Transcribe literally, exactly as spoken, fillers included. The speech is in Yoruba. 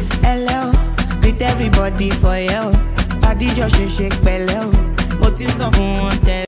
Hello, greet everybody for you. Adijọ́ ṣe ṣe pẹ̀lẹ́ o, mo ti sọ fún wọn tẹ́lẹ̀.